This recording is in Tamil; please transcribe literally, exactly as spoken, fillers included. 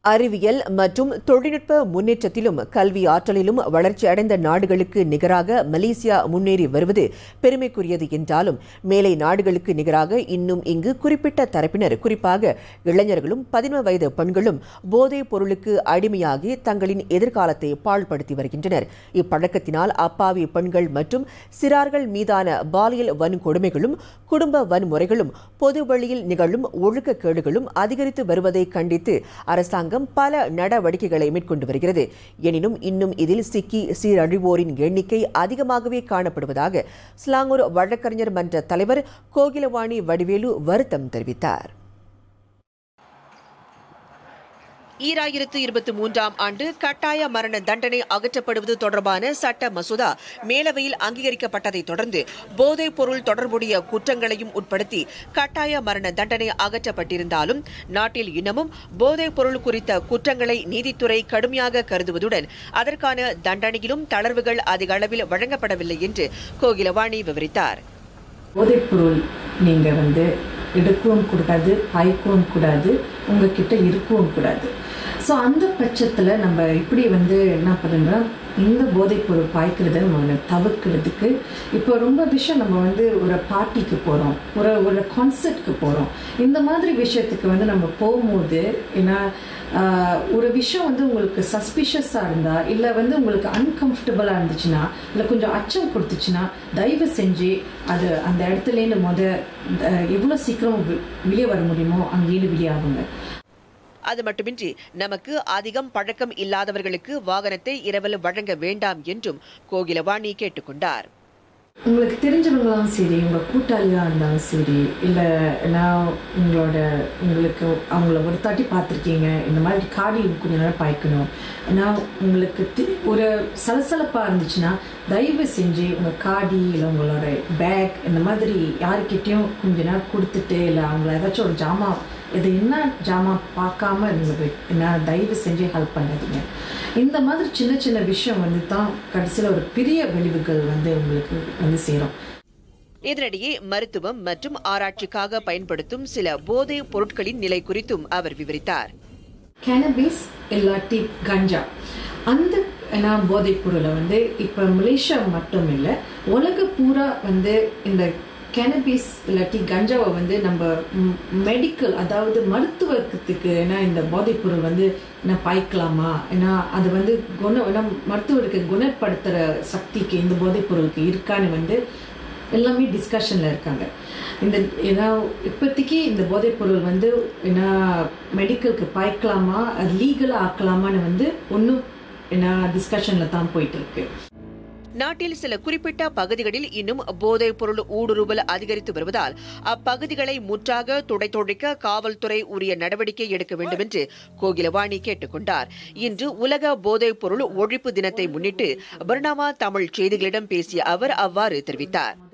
அறிவியல் மற்றும் தொழில்நுட்ப முன்னேற்றத்திலும் கல்வி ஆற்றலிலும் வளர்ச்சியடைந்த நாடுகளுக்கு நிகராக மலேசியா முன்னேறி வருவது பெருமைக்குரியது என்றாலும் மேலை நாடுகளுக்கு நிகராக இன்னும் இங்கு குறிப்பிட்ட தரப்பினர் குறிப்பாக இளைஞர்களும் பதினொரு வயது பெண்களும் போதைப் பொருளுக்கு அடிமையாகி தங்களின் எதிர்காலத்தை பாழ்படுத்தி வருகின்றனர். இப்பழக்கத்தினால் அப்பாவி பெண்கள் மற்றும் சிறார்கள் மீதான பாலியல் வன்கொடுமைகளும் குடும்ப வன்முறைகளும் பொது வழியில் நிகழும் ஒழுக்கக்கேடுகளும் அதிகரித்து வருவதை கண்டித்து அரசாங்கம் பல நடவடிக்கைகளை மேற்கொண்டு வருகிறது. எனினும் இன்னும் இதில் சிக்கி சீரழிவோரின் எண்ணிக்கை அதிகமாகவே காணப்படுவதாக ஸ்லாங்கூர் வழக்கறிஞர் மன்ற தலைவர் கோகிலவாணி வடிவேலு வருத்தம் தெரிவித்தார். ஈராயிரத்து இருபத்தி மூன்றாம் ஆண்டு கட்டாய மரண தண்டனை அகற்றப்படுவது தொடர்பான சட்ட மசோதா மேலவையில் அங்கீகரிக்கப்பட்டதை தொடர்ந்து போதைப் பொருள் தொடர்புடைய குற்றங்களையும் உட்படுத்தி கட்டாய மரண தண்டனை அகற்றப்பட்டிருந்தாலும் நாட்டில் இன்னமும் போதைப் பொருள் குறித்த குற்றங்களை நீதித்துறை கடுமையாக கருதுவதுடன் அதற்கான தண்டனையிலும் தளர்வுகள் அதிக அளவில் வழங்கப்படவில்லை என்று கோகிலவாணி விவரித்தார். போதைப் பொருள் நீங்க வந்து எடுக்கவும் கூடாது, பாய்க்கவும் கூடாது, உங்ககிட்ட இருக்கவும் கூடாது. ஸோ அந்த பட்சத்தில் நம்ம இப்படி வந்து என்ன பண்ணுறோம்னா இந்த போதைப் பொருள் பாய்க்கிறத நம்ம தவிர்க்கிறதுக்கு இப்போ ரொம்ப விஷயம் நம்ம வந்து ஒரு பார்ட்டிக்கு போகிறோம், ஒரு ஒரு கான்சர்ட்க்கு போகிறோம். இந்த மாதிரி விஷயத்துக்கு வந்து நம்ம போகும்போது ஏன்னா ஒரு விஷயம் வந்து உங்களுக்கு சஸ்பிஷியஸாக இருந்தால் இல்லை வந்து உங்களுக்கு அன்கம்ஃபர்டபுளாக இருந்துச்சுன்னா இல்லை கொஞ்சம் அச்சம் கொடுத்துச்சுன்னா தயவு செஞ்சு அது அந்த இடத்துலேருந்து முத எவ்வளோ சீக்கிரம் வெளியே வர முடியுமோ அங்கேயிருந்து வெளியாகுங்க. அது மட்டுமின்றி நமக்கு அதிகம் பழக்கம் இல்லாதவர்களுக்கு வாகனத்தை இரவில் வழங்க வேண்டாம் என்றும் கோகிலவாணி கேட்டுக்கொண்டார். உங்களுக்கு தெரிஞ்சவங்களாலும் சரி, உங்கள் கூட்டாளியாக இருந்தாலும் சரி, இல்லை நான் உங்களோட உங்களுக்கு அவங்கள ஒரு தாட்டி பார்த்துருக்கீங்க, இந்த மாதிரி காடி கொஞ்ச நேரம் பாய்க்கணும், ஏன்னா உங்களுக்கு ஒரு சலசலப்பாக இருந்துச்சுன்னா தயவு செஞ்சு உங்கள் காடி இல்லை உங்களோட பேக் இந்த மாதிரி யாருக்கிட்டையும் கொஞ்ச நேரம் கொடுத்துட்டு இல்லை அவங்கள ஏதாச்சும் ஒரு ஜாமான் இது என்ன ஜாமான் பார்க்காம இருந்தது என்ன தயவு செஞ்சு ஹெல்ப் பண்ணாதீங்க. இந்த மாதிரி சின்ன சின்ன விஷயம் வந்து தான் கடைசியில் ஒரு பெரிய விளைவுகள் வந்து உங்களுக்கு வந்து சேரும். இதனிடையே மருத்துவம் மற்றும் ஆராய்ச்சிக்காக பயன்படுத்தும் சில போதைப் பொருட்களின் நிலை குறித்தும் அவர் விவரித்தார். கேனபிஸ் இல்லாட்டி கஞ்சா அந்த போதைப் பொருளை வந்து இப்போ மலேசியா மட்டும் இல்லை உலக பூரா வந்து இந்த கேனபிஸ் இல்லாட்டி கஞ்சாவை வந்து நம்ம மெடிக்கல் அதாவது மருத்துவத்துக்கு ஏன்னா இந்த போதைப் பொருள் வந்து என்ன பாய்க்கலாமா, ஏன்னா அது வந்து குண மருத்துவருக்கு குணப்படுத்துகிற சக்திக்கு இந்த போதைப் பொருளுக்கு இருக்கான்னு வந்து எல்லாமே டிஸ்கஷனில் இருக்காங்க. இந்த ஏன்னா இப்போதைக்கு இந்த போதைப் பொருள் வந்து ஏன்னா மெடிக்கலுக்கு பாய்க்கலாமா அது லீகலாக ஆக்கலாமான்னு வந்து ஒன்றும் ஏன்னா டிஸ்கஷனில் தான் போயிட்டு இருக்கு. நாட்டில் சில குறிப்பிட்ட பகுதிகளில் இன்னும் போதைப் பொருள் ஊடுருவல் அதிகரித்து வருவதால் அப்பகுதிகளை முற்றாக துடைத்தொழிக்க காவல்துறை உரிய நடவடிக்கை எடுக்க வேண்டும் என்று கோகிலவாணி கேட்டுக்கொண்டார். இன்று உலக போதைப் பொருள் ஒழிப்பு தினத்தை முன்னிட்டு பர்னாமா தமிழ் செய்திகளிடம் பேசிய அவர் அவ்வாறு தெரிவித்தார்.